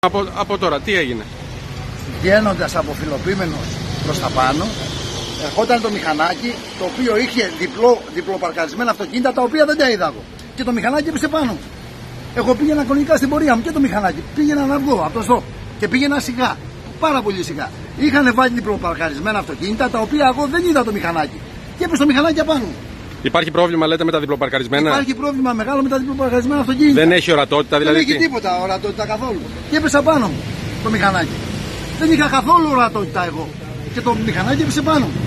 Από τώρα, τι έγινε? Βγαίνοντας από Φιλοπίμενος προς τα πάνω, ερχόταν το μηχανάκι το οποίο είχε διπλοπαρκαρισμένα αυτοκίνητα τα οποία δεν τα είδα εγώ. Και το μηχανάκι έπεσε πάνω. Εγώ πήγαινα κανονικά στην πορεία μου και το μηχανάκι. Πήγαινα να βγω από το στόπ και πήγαινα σιγά. Πάρα πολύ σιγά. Είχαν βάλει διπλοπαρκαρισμένα αυτοκίνητα τα οποία εγώ δεν είδα το μηχανάκι. Και έπεσε το μηχανάκι απάνω. Υπάρχει πρόβλημα, λέτε, με τα διπλοπαρκαρισμένα? Υπάρχει πρόβλημα μεγάλο με τα διπλοπαρκαρισμένα αυτοκίνητα. Δεν έχει ορατότητα, δηλαδή? Δεν έχει τίποτα ορατότητα καθόλου. Και έπεσε πάνω μου το μηχανάκι. Δεν είχα καθόλου ορατότητα εγώ. Και το μηχανάκι έπεσε πάνω μου.